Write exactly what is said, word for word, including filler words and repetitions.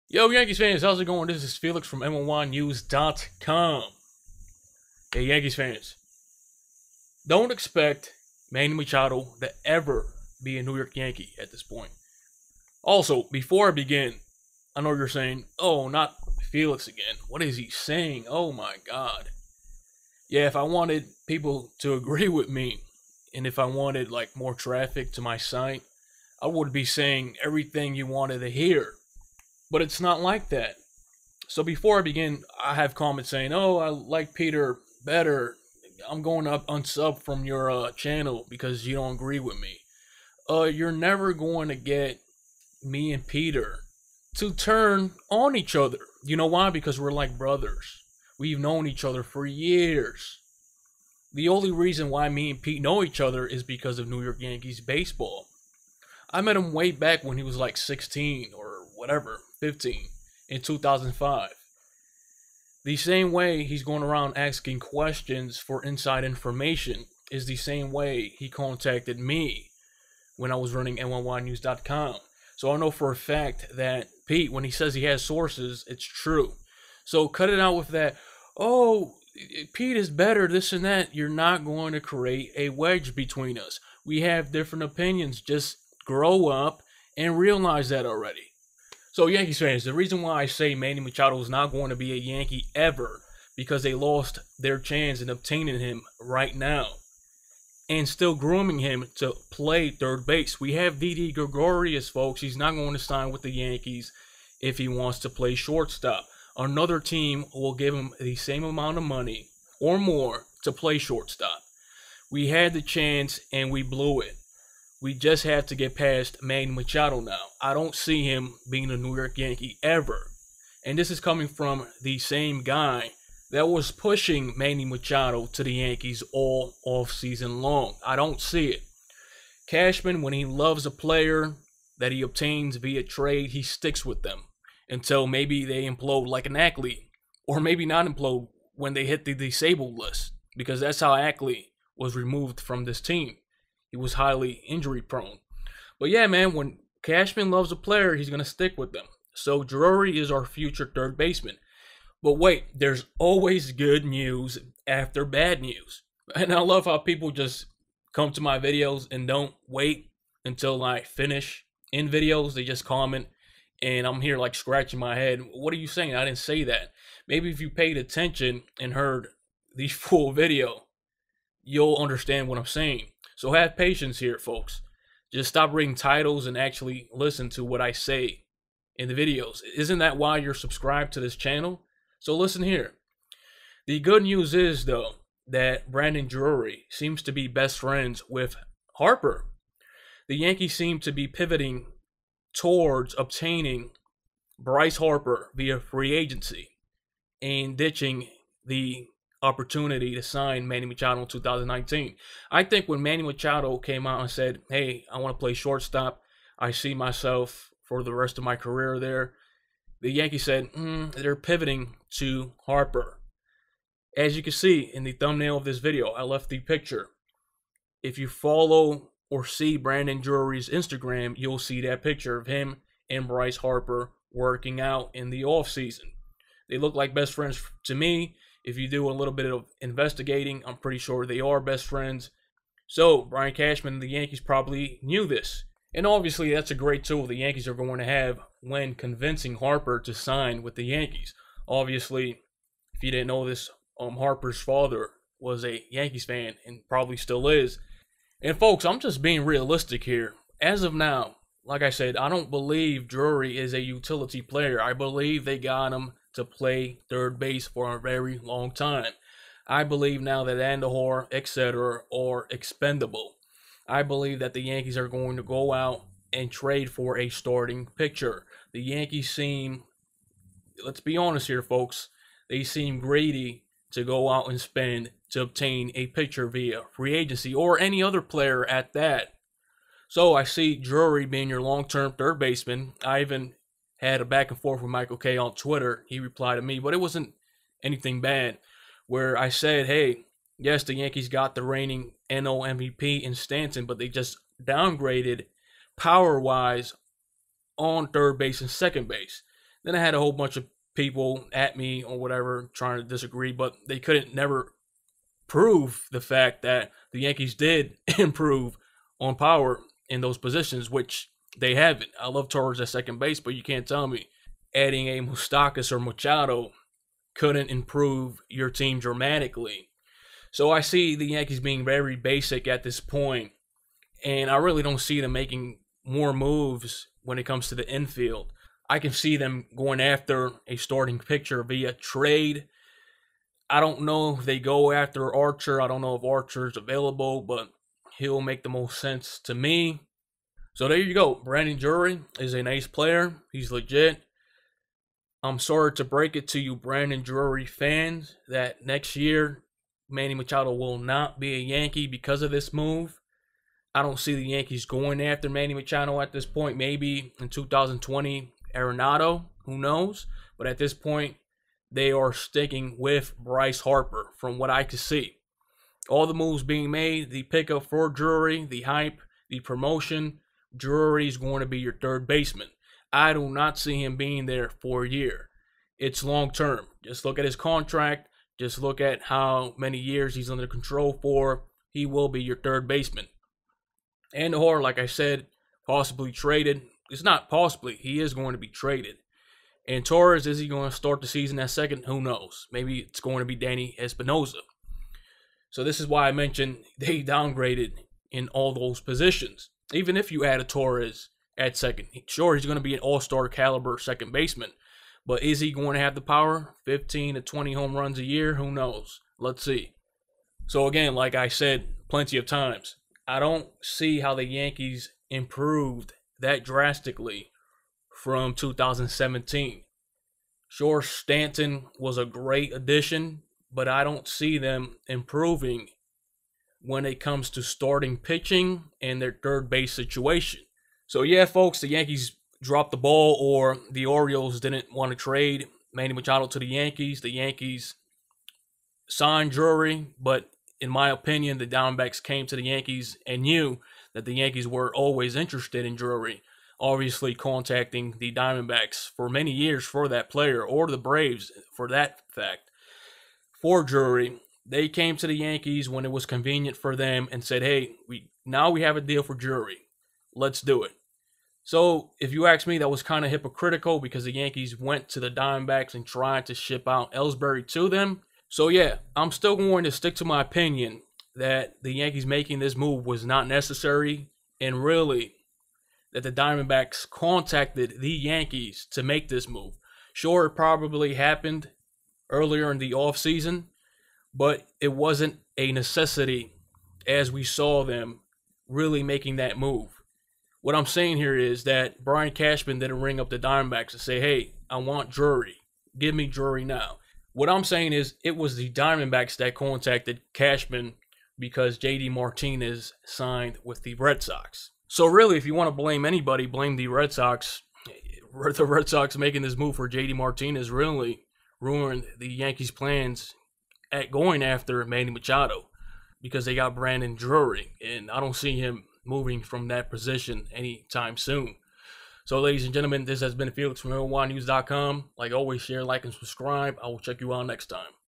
Yo, Yankees fans, how's it going? This is Felix from M L Y News dot com. Hey, Yankees fans, don't expect Manny Machado to ever be a New York Yankee at this point. Also, before I begin, I know you're saying, oh, not Felix again. What is he saying? Oh my God. Yeah, if I wanted people to agree with me, and if I wanted like more traffic to my site, I would be saying everything you wanted to hear. But it's not like that. So before I begin, I have comments saying, oh, I like Peter better. I'm going to unsub from your uh, channel because you don't agree with me. Uh, you're never going to get me and Peter to turn on each other. You know why? Because we're like brothers. We've known each other for years. The only reason why me and Pete know each other is because of New York Yankees baseball. I met him way back when he was like sixteen or whatever, fifteen, in two thousand five. The same way he's going around asking questions for inside information is the same way he contacted me when I was running M L Y News dot com. So I know for a fact that Pete, when he says he has sources, it's true. So cut it out with that, oh, Pete is better, this and that. You're not going to create a wedge between us. We have different opinions. Just grow up and realize that already. So Yankees fans, the reason why I say Manny Machado is not going to be a Yankee ever, because they lost their chance in obtaining him right now and still grooming him to play third base. We have Didi Gregorius, folks. He's not going to sign with the Yankees if he wants to play shortstop. Another team will give him the same amount of money or more to play shortstop. We had the chance and we blew it. We just have to get past Manny Machado now. I don't see him being a New York Yankee ever. And this is coming from the same guy that was pushing Manny Machado to the Yankees all offseason long. I don't see it. Cashman, when he loves a player that he obtains via trade, he sticks with them until maybe they implode like an Ackley, or maybe not implode when they hit the disabled list, because that's how Ackley was removed from this team. He was highly injury prone. But yeah, man, when Cashman loves a player, he's going to stick with them. So Drury is our future third baseman. But wait, there's always good news after bad news. And I love how people just come to my videos and don't wait until I finish in videos. They just comment, and I'm here like scratching my head. What are you saying? I didn't say that. Maybe if you paid attention and heard the full video, you'll understand what I'm saying. So have patience here, folks. Just stop reading titles and actually listen to what I say in the videos. Isn't that why you're subscribed to this channel? So listen here. The good news is, though, that Brandon Drury seems to be best friends with Harper. The Yankees seem to be pivoting towards obtaining Bryce Harper via free agency and ditching the opportunity to sign Manny Machado in two thousand nineteen. I think when Manny Machado came out and said, hey, I want to play shortstop, I see myself for the rest of my career there, the Yankees said, mm, they're pivoting to Harper. As you can see in the thumbnail of this video, I left the picture. If you follow or see Brandon Drury's Instagram, you'll see that picture of him and Bryce Harper working out in the offseason. They look like best friends to me. If you do a little bit of investigating, I'm pretty sure they are best friends. So, Brian Cashman and the Yankees probably knew this. And obviously, that's a great tool the Yankees are going to have when convincing Harper to sign with the Yankees. Obviously, if you didn't know this, um, Harper's father was a Yankees fan and probably still is. And folks, I'm just being realistic here. As of now, like I said, I don't believe Drury is a utility player. I believe they got him to play third base for a very long time. I believe now that Andujar, et cetera are expendable. I believe that the Yankees are going to go out and trade for a starting pitcher. The Yankees seem, let's be honest here, folks, they seem greedy to go out and spend to obtain a pitcher via free agency or any other player at that. So I see Drury being your long-term third baseman. I even had a back and forth with Michael Kay on Twitter. He replied to me, but it wasn't anything bad, where I said, hey, yes, the Yankees got the reigning N L M V P in Stanton, but they just downgraded power-wise on third base and second base. Then I had a whole bunch of people at me or whatever trying to disagree, but they couldn't never prove the fact that the Yankees did improve on power in those positions, which they haven't. I love Torres at second base, but you can't tell me adding a Moustakas or Machado couldn't improve your team dramatically. So I see the Yankees being very basic at this point, and I really don't see them making more moves when it comes to the infield. I can see them going after a starting pitcher via trade. I don't know if they go after Archer. I don't know if Archer's available, but he'll make the most sense to me. So there you go. Brandon Drury is a nice player. He's legit. I'm sorry to break it to you Brandon Drury fans that next year Manny Machado will not be a Yankee because of this move. I don't see the Yankees going after Manny Machado at this point. Maybe in two thousand twenty, Arenado, who knows? But at this point, they are sticking with Bryce Harper from what I can see. All the moves being made, the pickup for Drury, the hype, the promotion, Drury is going to be your third baseman. I do not see him being there for a year. It's long term. Just look at his contract. Just look at how many years he's under control for. He will be your third baseman. Andujar, like I said, possibly traded. It's not possibly. He is going to be traded. And Torres, is he going to start the season at second? Who knows? Maybe it's going to be Danny Espinosa. So this is why I mentioned they downgraded in all those positions. Even if you add a Torres at second, sure, he's going to be an all-star caliber second baseman. But is he going to have the power? fifteen to twenty home runs a year? Who knows? Let's see. So again, like I said plenty of times, I don't see how the Yankees improved that drastically from two thousand seventeen. Sure, Stanton was a great addition, but I don't see them improving when it comes to starting pitching and their third base situation. So yeah, folks, the Yankees dropped the ball, or the Orioles didn't want to trade Manny Machado to the Yankees. The Yankees signed Drury, but in my opinion, the Diamondbacks came to the Yankees and knew that the Yankees were always interested in Drury, obviously contacting the Diamondbacks for many years for that player, or the Braves for that fact. For Drury, they came to the Yankees when it was convenient for them and said, hey, we now we have a deal for Drury. Let's do it. So, if you ask me, that was kind of hypocritical because the Yankees went to the Diamondbacks and tried to ship out Ellsbury to them. So, yeah, I'm still going to stick to my opinion that the Yankees making this move was not necessary, and really that the Diamondbacks contacted the Yankees to make this move. Sure, it probably happened earlier in the offseason, but it wasn't a necessity as we saw them really making that move. What I'm saying here is that Brian Cashman didn't ring up the Diamondbacks and say, hey, I want Drury. Give me Drury now. What I'm saying is it was the Diamondbacks that contacted Cashman because J D Martinez signed with the Red Sox. So really, if you want to blame anybody, blame the Red Sox. The Red Sox making this move for J D Martinez really ruined the Yankees' plans at going after Manny Machado because they got Brandon Drury, and I don't see him moving from that position anytime soon. So, ladies and gentlemen, this has been Felix from M L Y News dot com. Like always, share, like, and subscribe. I will check you out next time.